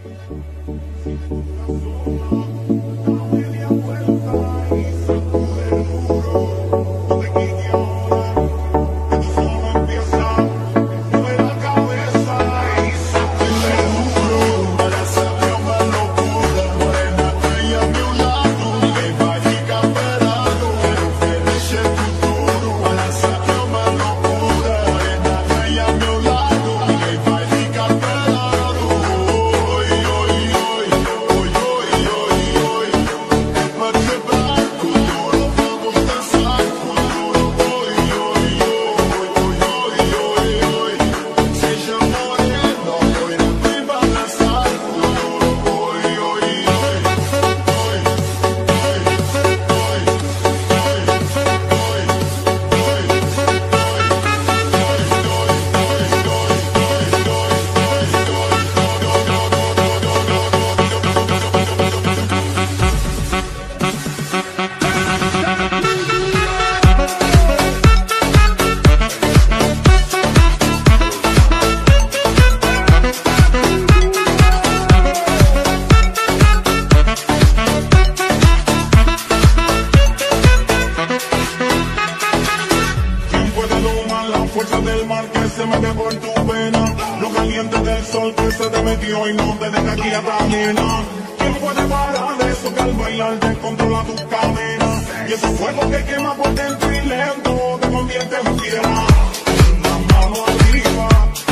Y no te deja aquí a camina. ¿Quién puede parar eso que al bailar te controla tus cadenas? Y ese fuego que quema por dentro y lento te convierte en fiera. La mano arriba,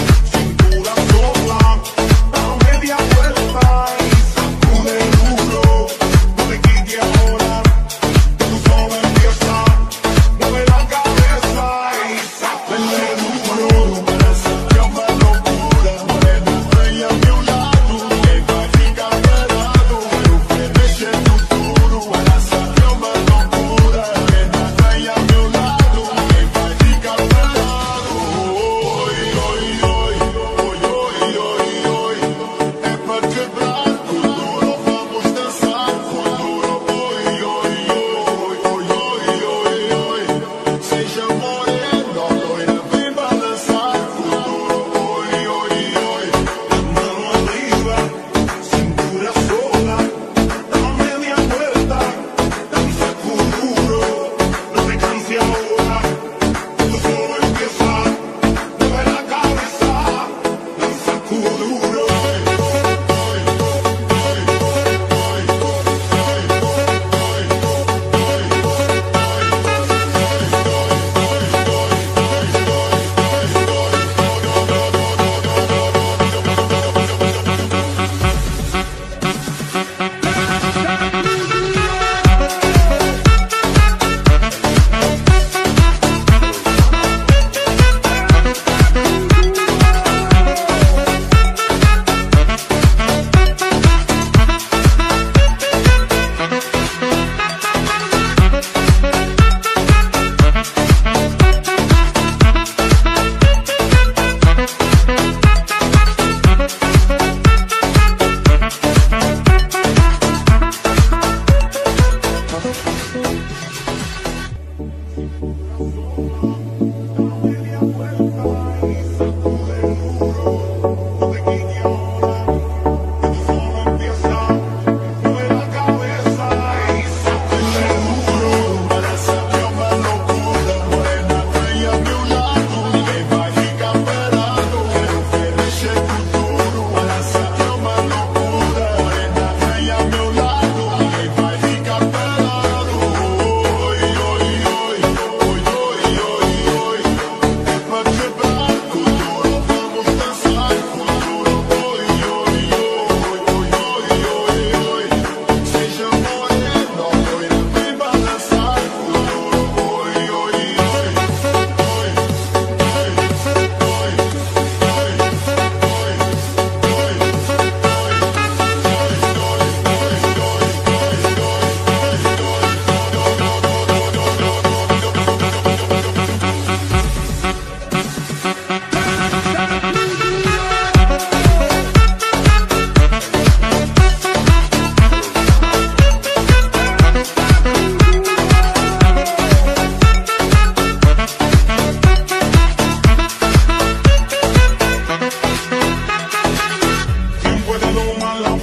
cintura sola, da media vuelta y sacude duro. No te quites ahora, que tú solo empieza. Mueve la cabeza y sacude duro. Para hacerte una locura, morena bella a mi lado. Hoy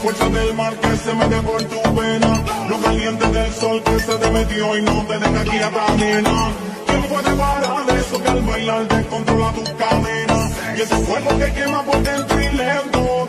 fuerza del mar que se mete por tu vena, lo caliente del sol que se te metió y no te deja quieta, nena. ¿Quién puede parar eso que al bailar te controla tus cadenas? Y ese fuego que quema por dentro y lento